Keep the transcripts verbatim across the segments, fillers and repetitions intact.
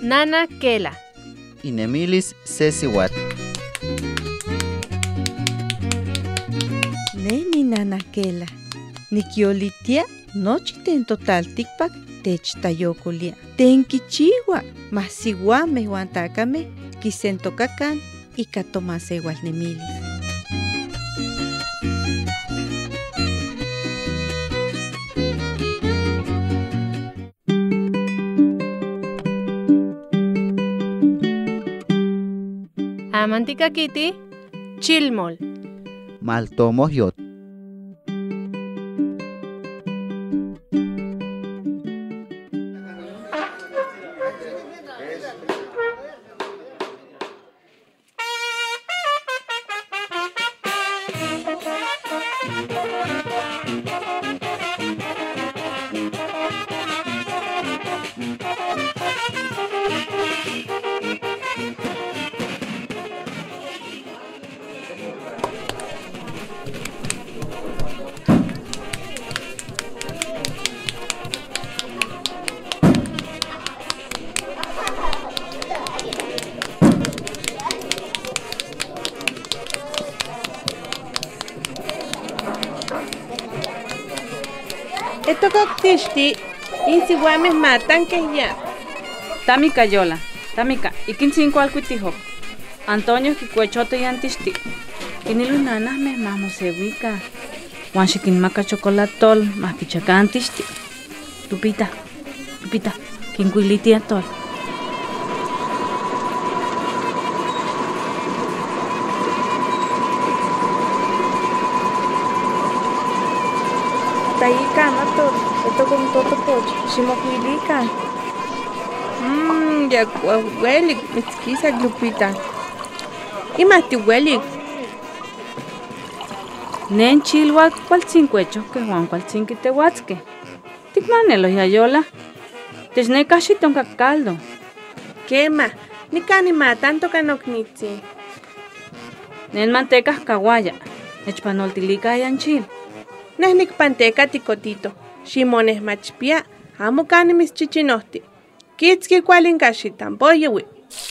Nana Kela. Inemilis sesiwat. Neni Nana Kela. Nikiolitia nochi ten total tikpak techtayokolia. Tenkichiwa masiwame huantakame kisentokakan ika tomasewalnemilis. Amantika kiti, chilmol. Maltomohyot. Esto coctishti, insihuames matan que ya. Tamika yola, tamika, ikin cinco alcuitijo. Antonio kikuechote y antishti. Kinilu nanas me mamo sewica. Juan shikin maca chocolatol, más pichaca antishti. Lupita, Lupita, kinkuiliti atol. Taika mato, esto con todo poch, shimokuilika. Mmm, ya huelik, mitzkisa Lupita. Y más ti huelik. Nen chilwak cual cincuecho que Juan cual cinquite huatzque. Tikmanelo ya yola. Tesne casi tonka caldo. Quema, ni canima tanto canocnitzi. Nen mantecas kawaya. Echpanoltilika yanchil. Nesnik panteca ticotito. Shimones machpia. Amo canimis chichinohti. Kitski cualin kashi tampoyewi.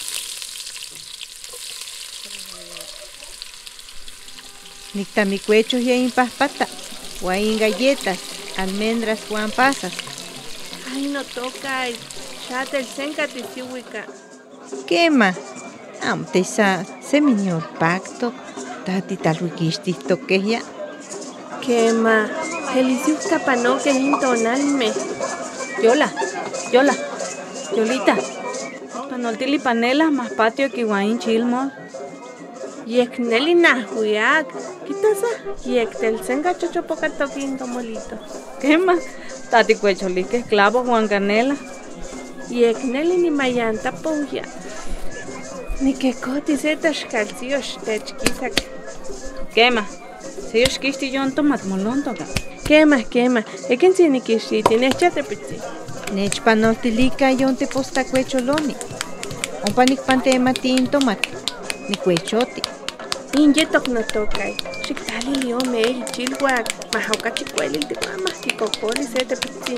Nictamicuechos ya impahpata. Guain galletas, almendras Juan pasas. Ay, no toca. Ya te senca tisihuica. Quema. Amtesa seminyor pacto. Tati talwiquistis toqueya. Quema. Delicios capano que intonalme. Yola, Yola, Yolita. Panoltili panela más patio que guain chilmo. Yekneli nahuiak. Kitasa. Yektel senga chochopoca toquinto molito. ¿Qué más? Tati cuecholique esclavo Juan Canela. Yekneli ni mayanta pouya. Ni que coti setas calcios techquisac. ¿Qué más? Si yo esquisti yo en tomat molón toca. Quema, quema. Ekin si ni kishiti, nechate pitzi. Nechpanoltilica yon te postacuecholoni. Ompanik pantematin tomat. Ni cuechoti. Inyetok no tokay. Xiktali lio mei chilhuac. Mahauka chicueli te mama. Kikokoli sete pitzi.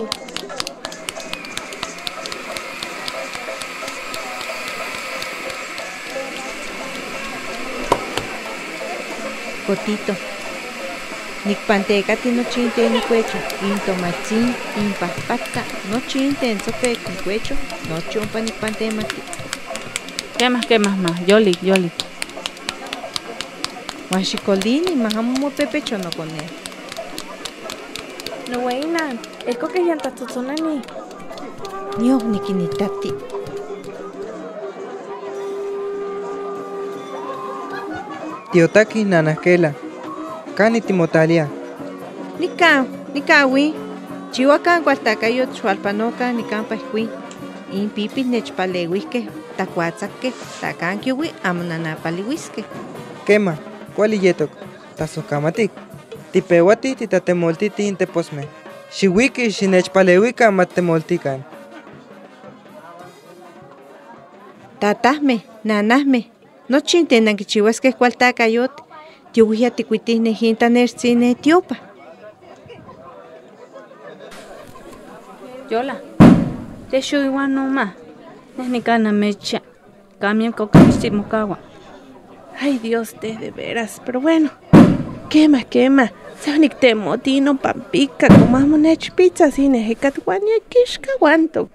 Cotito. Nicpanteca ti nochinte ni cuecho, intomatzin, impahpata, nochinte en sopec ni cuecho, noche ompa nicpantemati. ¿Qué más, qué más, más? Yoli, Yoli. Huaxicolini, majamo pepecho no con él. No weinan, es que yanta tzotzonani. Nio nikinitati. Tiotaki nanakela. Cani timotalia. Nika, nikawi. Chihuacan cualtacayo chualpanoca nican paisqui. In pipi nechpalehuisque, tacuatzaque, tacanquiwi, amonanapalihuisque. Quema, cuali yetok, tasocamatic. Tipewati titatemoltiti inteposme. Xiwiki xinechpaleuica matemoltican. Tatasme, nanasme, nochinte nanquichihuasque cualtacayote. Tiuhia ticuitisne jinta nercine tiopa. Yola, te shuiwan no ma. Nesnicana mecha. Cambien cocaísimo. Ay, Dios, te de veras. Pero bueno, quema, quema. Se temo tino pampica, comamos nech pizza sin ejecatuania kishka guanto.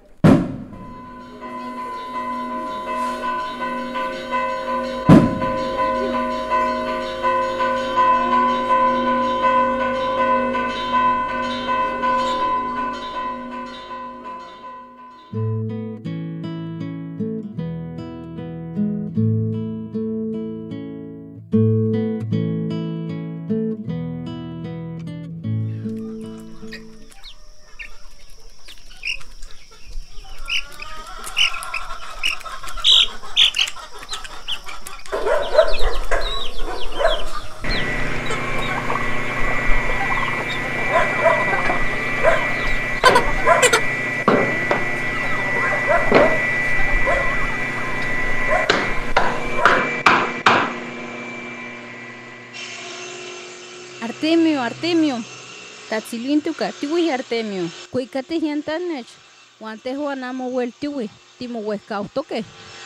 Artemio, Artemio. Tatzilintuka, tiwi Artemio. Kuikate hiantanech. Guante juanamo wel tiwi. Timo huescautoque.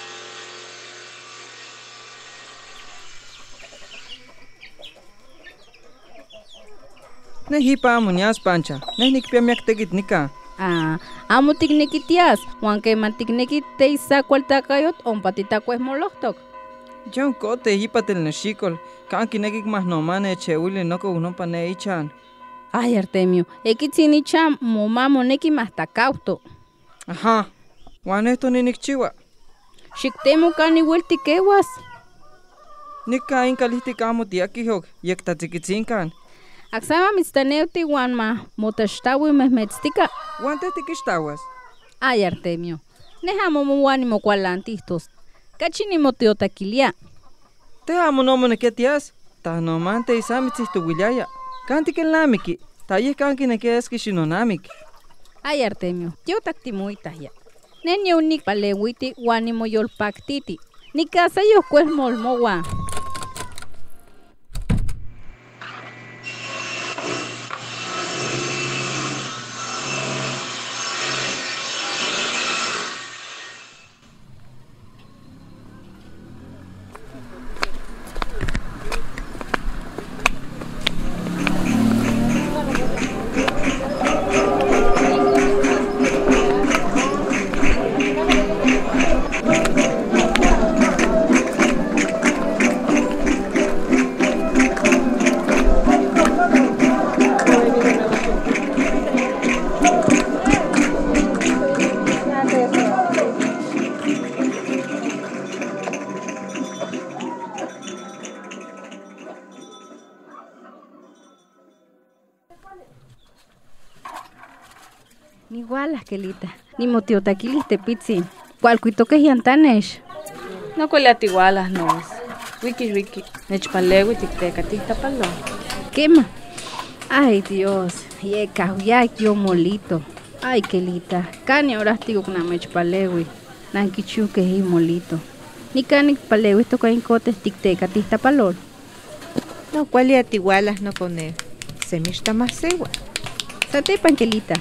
Nehipa muñas pancha. Nehnikpia miaktekit nika. Ah, amo tiknekitias. Huanque mantiknekit te isa cualtakayot ompatitacues molostok. John kote hipatel neshikol. Kanki nekik mas nomane chewili noko unopa ne ichan. Ay, Artemio, ekitzinicham momamo neki mastakauto. Ajá. Juan esto ni nikchiwa. Xiktemo kani hueltikewas. Nika inkalihtikamo tiakihok. Yektatzikitzinkan. Aksama mitztaneuti wan ma motashtawi mehmetztika. Juan tehtikixtawas. Ay, Artemio, nehamo momuani mokualantistos. Kachini motiotakilia. Te amo nomo neketias. Ta nomante isamitzihtuwiliaya. Kanti kelnamiki. Ta yeh kanki nekeski xinonamiki. Ay, Artemio, yo taktimuitaya. Nenyo unik palewiti wani moyolpaktiti. Nikasa yo kues molmowa. Ni igual, Kelita. Ni motiotaquiliste pizzi. ¿Cuál cuito que hiantanesh? No cuelate igualas, no. Wiki, wiki. Nechpalewi tictecatista palo. ¿Quema? Ay, Dios. Ye cahuya yo molito. Ay, Kelita. Cani ahora tigo con amechpalewi. Nankichu que hi molito. Ni cani palewi toca incotes tictecatista palol. No, ¿cuál ya igualas no poner? Se me está más segua. Sate panquelita.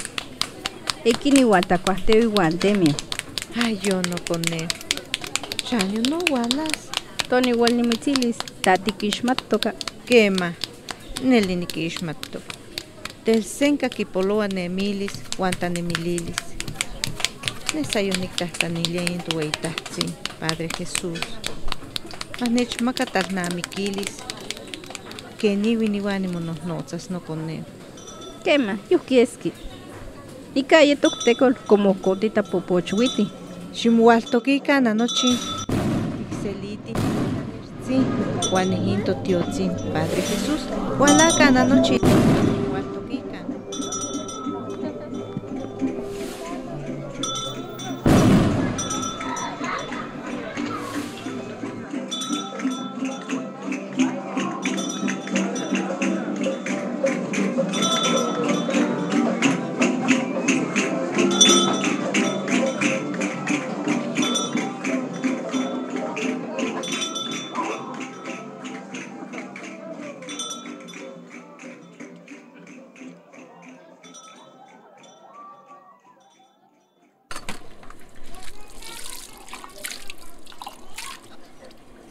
Ekin igual tacuasteo igual temio. Ay, yo no poner. Chanyo no gualas. Ton igual ni mitzilis. Tati kishmat toca. Quema. Nelly ni kishmat toca. Del senka kipoloa nemilis, guanta nemililis. Nesayonik tahtanilia en tu eitahtzin, Padre Jesús. Manech makatalnamikilis. Que ni winiwani monosnotzas no poner. Quema, yuquieski. Ni calle toctecol como cotita popochuiti. Ximualtoquica anochi. Ixeliti. Sí, Juanejinto Tiotzin, Padre Jesús. Hualaca anochi. Ximualtoquica.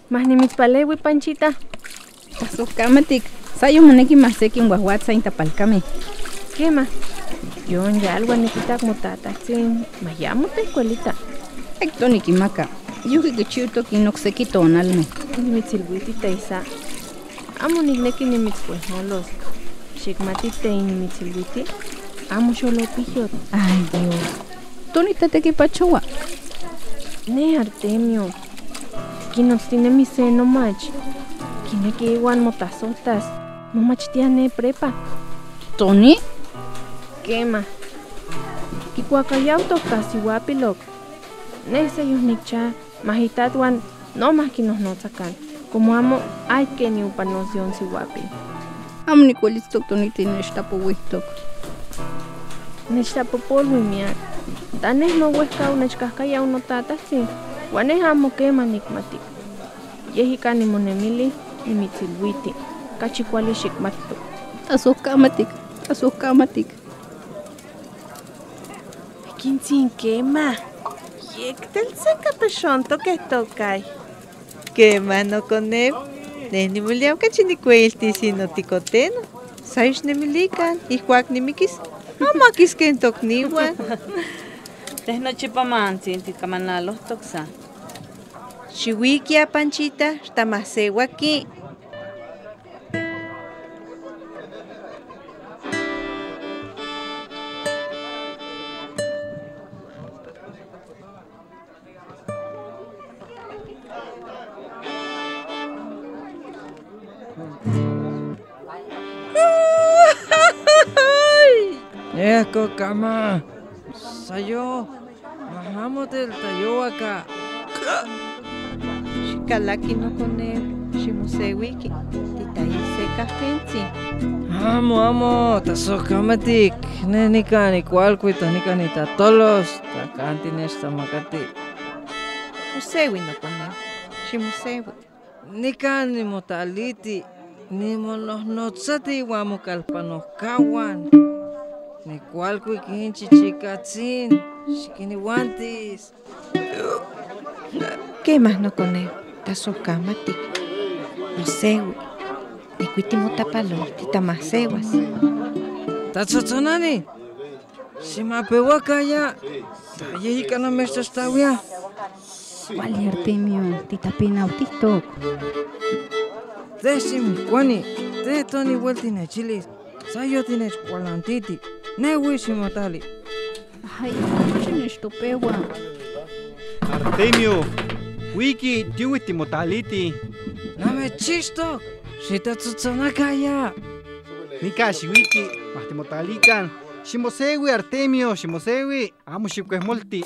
Más ni mitzpalewi, Panchita. Tasukamatik, sayo moneki maseki en Guajuatza intapalcame. ¿Qué más? Yo ya algo necesita como tata, sin mayamo te escuelita. Ectoniki maca, yuki kichuto kinoxeki tonalme. Ni mitzilwiti teisa. Amo ni neki ni mitzpuesmolos. Shikmatite ni mitzilwiti. Amo solo pijot. Ay Dios. Tonita te que pachoa. Ne Artemio. Kinos tiene mi seno mach. Kine que igual motazotas. No mach tiene prepa. Tony? Quema. Kikuacayauto casi guapilok. Nese yusnicha. Majitatuan. No más que nos no sacan. Como amo, hay que ni upanoción si guapi. Amo ni cuelisto Tonita y neshtapo wistok. Neshtapo polvo y miak. Tanes no huesca una chcascaya uno tata sí. Guanes amo quema nikmatik. Yehika ni monemili ni mitzilwiti. Kachikwali shikmatuk. Tasukamatik, tasukamatik. Quintin quema. Yektel seca pechonto que tocay. Quema no conem. Neni muliam kachinicuelti sino ticoteno. Saish nemilican, iguac nimikis. Amakis kentok niwan. Tehno chipamantzin tikamanalo toksa. Chiwikia Panchita, estamasewa aquí. Eko kama. Sayo. Bajamos del tayo acá. Shikalaki no conem. Shimusewiki. Titaise cafenzi. Amo, amo. Tasokamatik. Nenika ni cualcuita nika ni tatolos. Takanti nesta makati. Musewi no conem. Shimusewi. Nika ni motaliti. Ni monosnotzati guamo kalpanokawan. Ni cualcui kinchi chikatzin. Shikini guantis. ¿Qué más no conem? Tasokamatik. Musewi. Ni cuitimo tapalo. Titamasewas. Tatsotzonani. Simapewaka ya. Tayehika no me estawia. Wali Artemio, titapina autistok. Décimi, Juani, te Tony vueltine chilis. Sayo tine cualantiti. Ne wishimo tali. Ay, no estopewa. Artemio, wiki, tiwiti motaliti. Name chisto. Shita tsutsonaka ya. Nikashi wiki, mahtimotalikan. Shimosewi, Artemio, shimosewi. Amo shikuesmolti.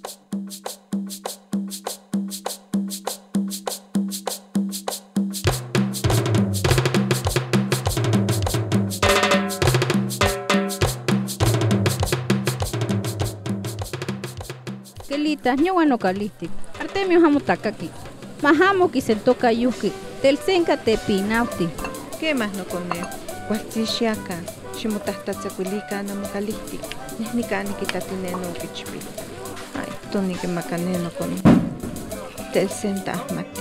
Kelita, ñuano kalistik. Artemio hamo takaki. Mahamo ki se toka yuki. Telsenka te pinauti. ¿Qué más no conem? Cualtzishiaka. Shimotahtatzacuilica no mocalisti. Nesnicani quitatineno kichpi. Ay, toni que macaneno con Telsen tahmati.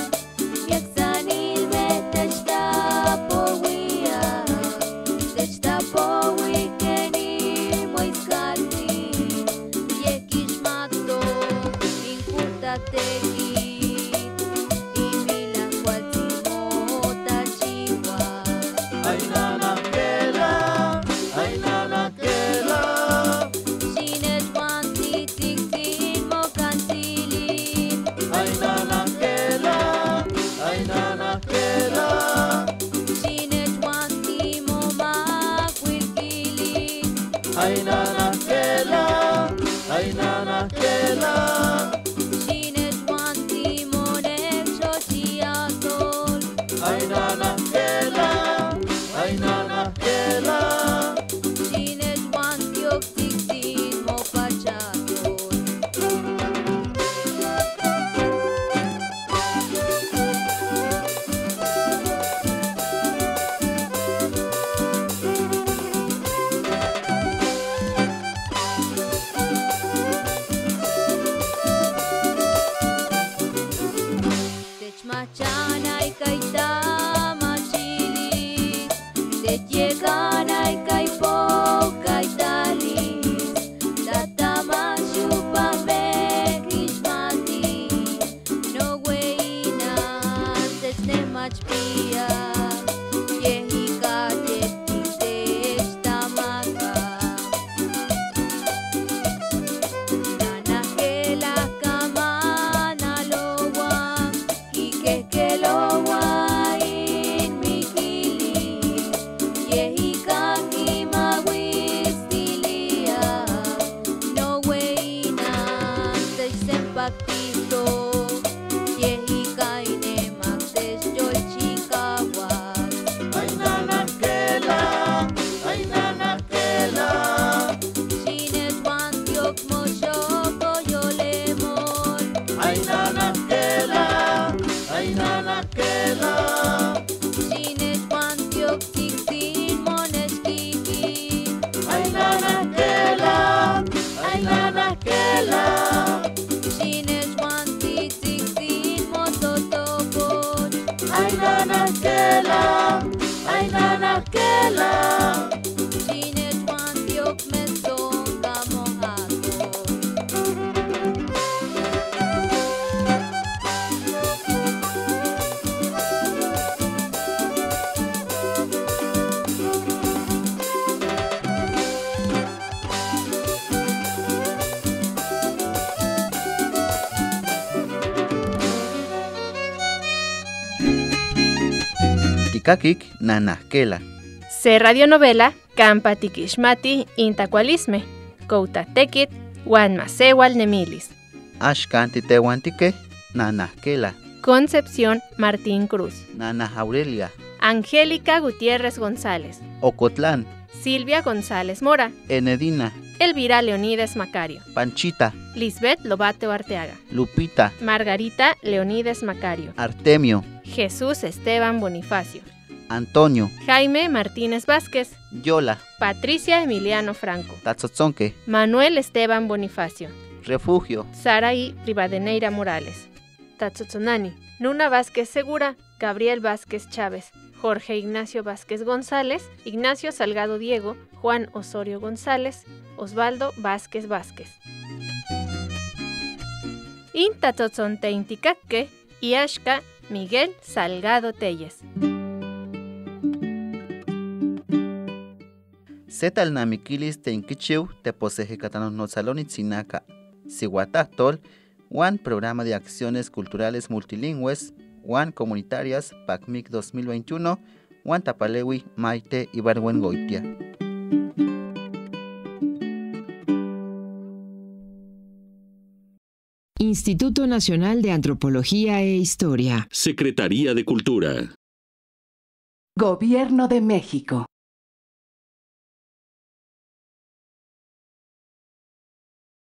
Está ay nana kela, ay nana kela. Shines wanti monek shochiatol, ay nana kela, ay nana kela. Shines wanti oktiksin mo pachatol. Techmachana y kaita machili, techegana y kaipo kaitalis, tatama chupame kishmati, no weina technemachpia, yehika techtamaka. Nanakela kamana lowa, Kekelowa in Mikili, Yehika Kimawistilia, no way na Sempactito, Yehika Inemaxes Yolchikawas. Ay nana kela, ay nana kela. Shines Wantiok Moshoko Yolemon. Ay nana kela, ay nana kela. Shines Wantiok Tiksin Moneskiki. Ay nana kela, ay nana kela. Shines Wanti Tiksin Mototopon. Ay nana kela, ay nana kela. Shines Wantiok Meson Kamohaton. Tikakik nanahkela. Se radionovela Campa Tikishmati Intacualisme, Koutaktekit, Juan Masewal Nemilis. Ashkan titehuantike nanahkela. Concepción Martín Cruz. Nana Aurelia. Angélica Gutiérrez González. Ocotlán. Silvia González Mora. Enedina. Elvira Leonides Macario. Panchita. Lisbeth Lobateo Arteaga. Lupita. Margarita Leonides Macario. Artemio. Jesús Esteban Bonifacio. Antonio. Jaime Martínez Vázquez. Yola. Patricia Emiliano Franco. Tatzotzonque. Manuel Esteban Bonifacio. Refugio. Saraí Rivadeneira Morales. Tatzotzonani. Nuna Vázquez Segura. Gabriel Vázquez Chávez. Jorge Ignacio Vázquez González. Ignacio Salgado Diego. Juan Osorio González. Osvaldo Vázquez Vázquez. Intatzotzonteintikakke. Iashka Miguel Salgado Telles. Zetal namikilis tenkichiu te posejecatanos notzalonitzinaka. Sihuatahtol, Juan Programa de Acciones Culturales Multilingües, Juan Comunitarias, PACMIC dos mil veintiuno, Juan Tapalewi, Maite Ibargüengoitia. Instituto Nacional de Antropología e Historia. Secretaría de Cultura. Gobierno de México.